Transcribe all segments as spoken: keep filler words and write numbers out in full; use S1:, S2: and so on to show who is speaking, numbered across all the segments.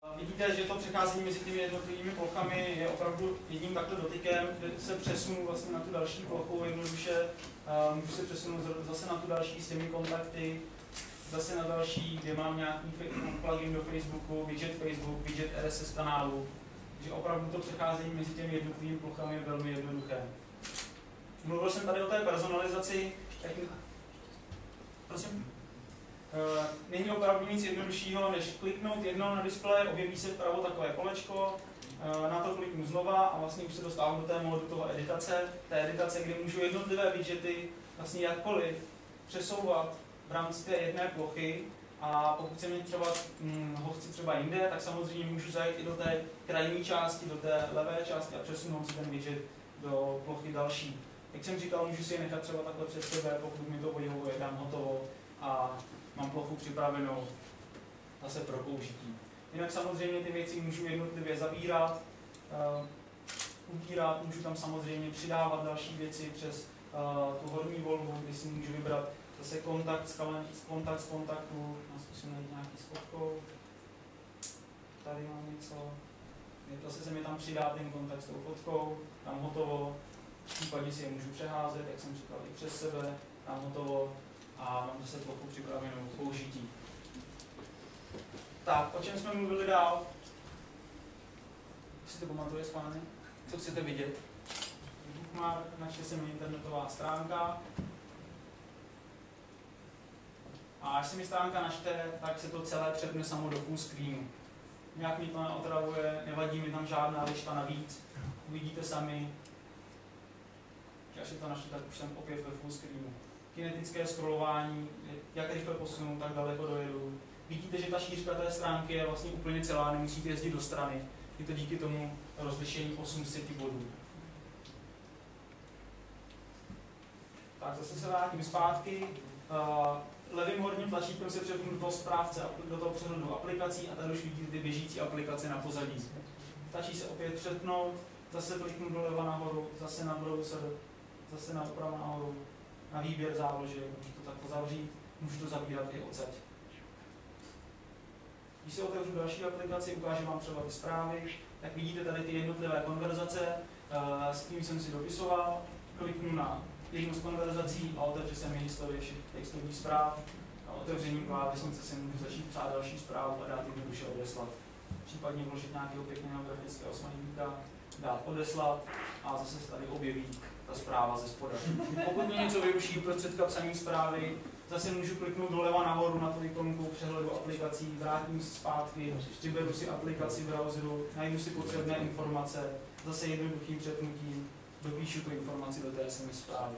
S1: Vidíte, že to přecházení mezi těmi jednotlivými plochami je opravdu jedním takto dotykem, kde se přesunu vlastně na tu další plochu jednoduše, uh, můžu se přesunout zase na tu další s těmi kontakty, zase na další, kde mám nějaký plugin do Facebooku, widget Facebook, widget R S S kanálu, takže opravdu to přecházení mezi těmi jednotlivými plochami je velmi jednoduché. Mluvil jsem tady o té personalizaci, tak... prosím? Uh, není opravdu nic jednoduššího, než kliknout jednou na displeji, objeví se vpravo takové kolečko, uh, na to kliknu znova a vlastně už se dostávám do té módu toho editace, té editace, kde můžu jednotlivé widgety vlastně jakkoliv přesouvat v rámci té jedné plochy a pokud se mě třeba, hm, ho chci třeba jinde, tak samozřejmě můžu zajít i do té krajní části, do té levé části a přesunout si ten widget do plochy další. Jak jsem říkal, můžu si je nechat třeba takhle před sebe, pokud mi to vyhovuje, dám hotovo a mám plochu připravenou zase pro použití. Jinak samozřejmě ty věci můžu jednotlivě zabírat, uh, ubírat, můžu tam samozřejmě přidávat další věci přes uh, tu horní volbu, kdy si můžu vybrat zase kontakt z, kontakt z kontaktu, zkusím najít nějaký s fotkou, tady mám něco, zase se mi tam přidá ten kontakt s tou fotkou, tam hotovo, případně si je můžu přeházet, jak jsem říkal, i přes sebe, tam hotovo, a mám zase plochu připravenou k použití. Tak, o čem jsme mluvili dál? Si to pamatuje schválně? Co chcete vidět? Bookmark, načte se mi internetová stránka. A až se mi stránka načte, tak se to celé přepne samo do full screenu. Nějak mi to neotravuje, nevadí mi tam žádná lišta navíc. Uvidíte sami. Až se to načte, tak už jsem opět ve full screenu. Kinetické scrollování, jak rychle posunu, tak daleko dojedu. Vidíte, že ta šířka té stránky je vlastně úplně celá, nemusíte jezdit do strany. Je to díky tomu rozlišení osm set bodů. Tak zase se vrátím zpátky. Uh, levým horním tlačítkem se přepnu do toho správce, do toho přehledu aplikací a tady už vidíte ty běžící aplikace na pozadí. Stačí se opět přepnout, zase kliknu doleva nahoru, zase na browser, zase napravo nahoru. Na výběr záložek, můžu to takto zavřít, můžu to zabírat i odsaď. Když se otevřu další aplikaci, ukážu vám třeba ty zprávy, tak vidíte tady ty jednotlivé konverzace, s tím jsem si dopisoval, kliknu na jednu z konverzací a otevře se mi historie všech textových zpráv. A otevřením klávesnice se můžu začít psát další zprávu a dát jednoduše odeslat. Případně vložit nějakého pěkného grafického smajlíka, dát odeslat a zase se tady objeví ta zpráva ze spoda. Pokud mě něco vyruší uprostřed psaní zprávy, zase můžu kliknout doleva nahoru na tu ikonku přehledu aplikací, vrátím se zpátky, vyberu si aplikaci v browseru, najdu si potřebné informace, zase jednoduchým přepnutím dopíšu tu informaci do té S M S zprávy.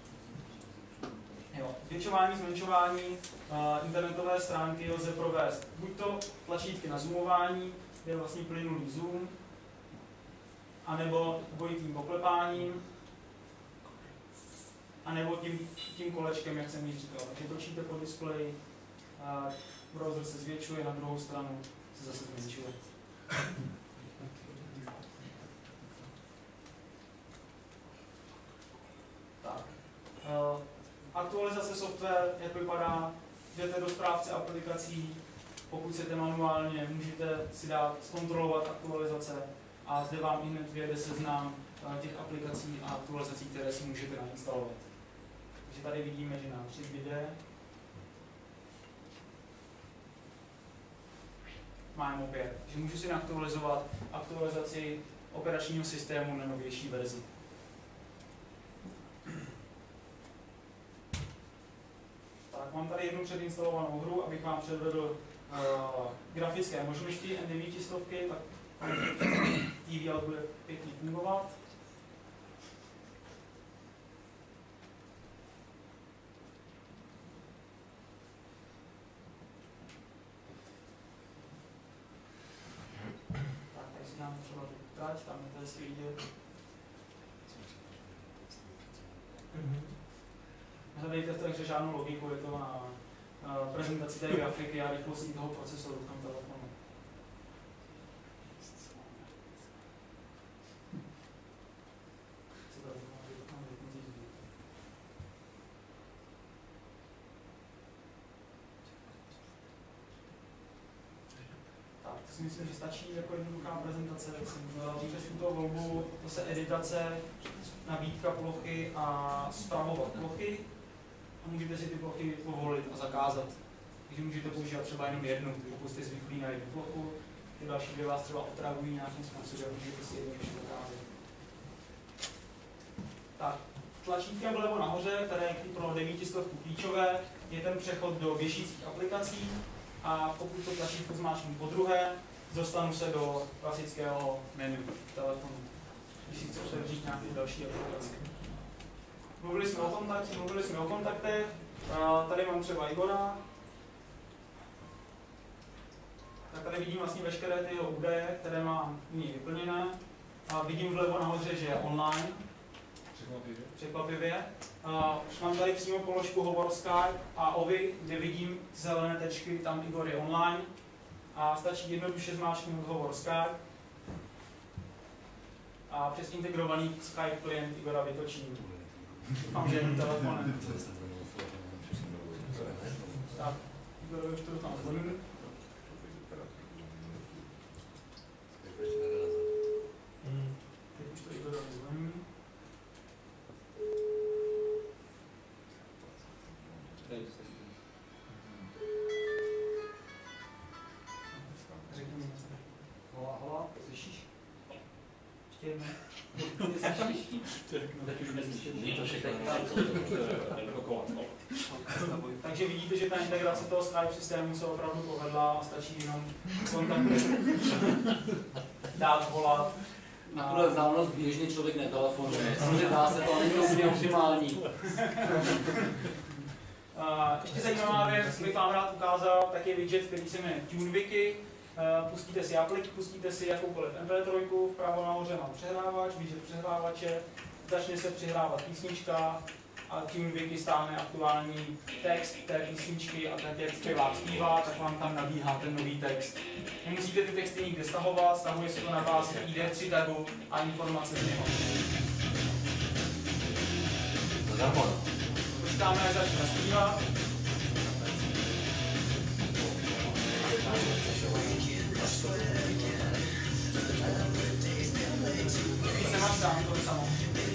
S1: Jo. Zvětšování, zmenšování uh, internetové stránky lze provést buď to tlačítky na zoomování, kde je vlastně plynulý zoom, anebo dvojitým poklepáním, anebo tím, tím kolečkem, jak jsem již říkal. Takže točíte po displeji, browser se zvětšuje, na druhou stranu se zase zmenšuje. Tak. Aktualizace software, jak vypadá, jdete do správce aplikací, pokud chcete manuálně, můžete si dát zkontrolovat aktualizace a zde vám i hned vyjede seznam těch aplikací a aktualizací, které si můžete nainstalovat. Takže tady vidíme, že nám přibyde. Máme opět, že můžu si naaktualizovat aktualizaci operačního systému na novější verzi. Tak, mám tady jednu předinstalovanou hru, abych vám předvedl uh, grafické možnosti N devět stovky, tak T V L bude pěkně fungovat. Tak, tady si dám třeba trať, tam je tady si vidět. Hledejte v té hře žádnou logiku, je to na uh, prezentaci té grafiky a rychlosti toho procesoru v tom telefonu. si myslím, že stačí jako jednoduchá prezentace. Můžete si tuto volbu, to se editace, nabídka plochy a zpravovat plochy. A můžete si ty plochy povolit a zakázat. Takže můžete používat třeba jenom jednu, pokud jste zvyklí na jednu plochu. Ty další dvě vás třeba otravují nějakým způsobem, můžete si jednoduše zakázat. Tak, tlačítkem vlevo nahoře, které je pro devítistovku klíčové, je ten přechod do běžících aplikací. A pokud to tlačítko zmáčknu po druhé, dostanu se do klasického menu telefonu, když si chci otevřít nějaké další aplikace. Mluvili jsme o kontaktech, mluvili jsme o kontaktech. Tady mám třeba Igora. Tak tady vidím vlastně veškeré ty jeho údaje, které mám u něj vyplněné. A vidím vlevo nahoře, že je online.
S2: Překvapivě.
S1: Překvapivě. Uh, mám tady přímo položku hovor Skype a Ovi, kde vidím zelené tečky, tam Igor je online. A stačí jednoduše zmáčknout hovor Skype. A přes integrovaný Skype klient Igora vytočím. Doufám, že jedním telefonem. Tak, Igor už to tam zvoním. Teď už to Igor zvoním. Řekni mi něco. Hola, hola, slyšíš? Ještě jednou.
S3: Teď už neslyším. To všechno.
S1: Takže vidíte, že ta integrace toho Skype systému se opravdu povedla a stačí jenom kontakty dát, volat.
S3: Na tuhle vzdálenost běžně člověk netelefonuje. Samozřejmě dá se to, ale není úplně optimální.
S1: Uh, ještě zajímavá věc, bych vám rád ukázal, tak je widget, který se jmenuje TuneWiki. Uh, pustíte si aplik, pustíte si jakoukoliv em pé tři, vpravo nahoře mám přehrávač, widget přehrávače, začne se přehrávat písnička a TuneWiki stáhne aktuální text té písničky a ten jak zpěvák zpívá, tak vám tam nabíhá ten nový text. Nemusíte ty texty nikde stahovat, stahuje se to na bázi í dé tři tagu a informace z něho. Počkáme, až začne zpívat. Víc nemáš sám, to je samo.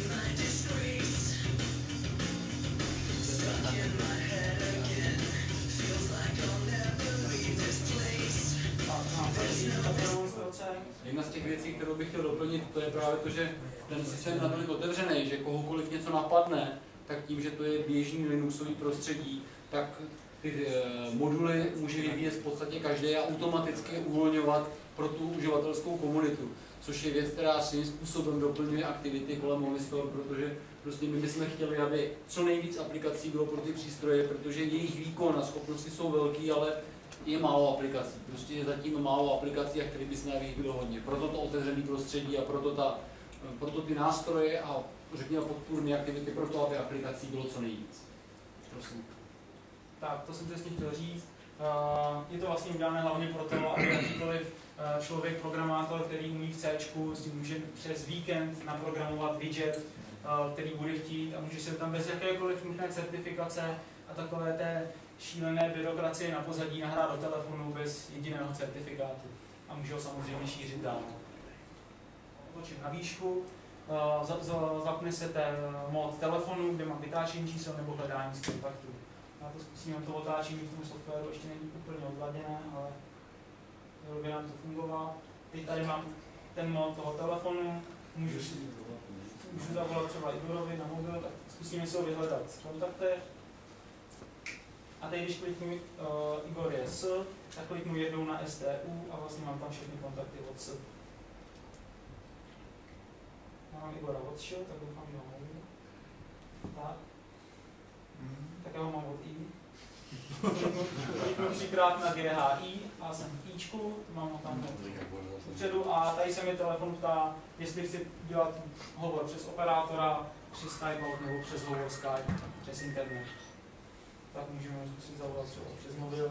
S3: Jedna z těch věcí, kterou bych chtěl doplnit, to je právě to, že ten systém je natolik otevřený, že kohokoliv něco napadne, tak tím, že to je běžný Linuxový prostředí, tak ty moduly může vyvíjet v podstatě každý a automaticky uvolňovat pro tu uživatelskou komunitu, což je věc, která svým způsobem doplňuje aktivity kolem Movistor, protože prostě my bychom chtěli, aby co nejvíc aplikací bylo pro ty přístroje, protože jejich výkon a schopnosti jsou velký, ale je málo aplikací. Prostě je zatím málo aplikací, a které bychom jich bylo hodně. Proto to otevřené prostředí a proto, ta, proto ty nástroje a řekněme podpůrné aktivity, proto aby aplikací bylo co nejvíc. Prosím.
S1: Tak, to jsem přesně chtěl říct. Je to vlastně udělané hlavně proto, aby jakýkoliv člověk, programátor, který umí v C, si může přes víkend naprogramovat widget, který bude chtít a může se tam bez jakékoliv nutné certifikace a takové té šílené byrokracie na pozadí nahrát do telefonu bez jediného certifikátu. A může ho samozřejmě šířit dál. Otočím na výšku, zapne se ten mod telefonu, kde mám vytáčení čísel nebo hledání z kontaktů. Já to zkusím, to otáčení v tom softwaru ještě není úplně odladěné, ale by nám to fungovalo. Teď tady mám ten mod toho telefonu, můžu, si, můžu zavolat třeba Igorovi na mobil, tak zkusíme si ho vyhledat v kontaktech. A teď, když kliknu uh, Igor je S, tak kliknu jednou na S T U a vlastně mám tam všechny kontakty od S. Mám Igora od Š, tak doufám, že ho mohu. Tak. Tak já ho mám od I. Kliknu třikrát na G H I a jsem v Ičku, mám ho tam vpředu a tady se mi telefon ptá, jestli chci dělat hovor přes operátora, přes Skype nebo přes hovor Skype, přes internet. Tak můžeme zkusit zavolat třeba přes mobil.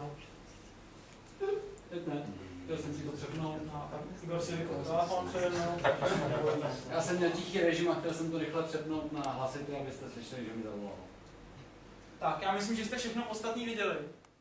S1: Teď ne, chtěl jsem si to přepnout, no, tak Igor si vypnul telefon přede mnou.
S3: Já jsem měl tichý režim a chtěl jsem to rychle přepnout na hlasity, abyste slyšeli, že mi zavolal.
S1: Tak, já myslím, že jste všechno ostatní viděli.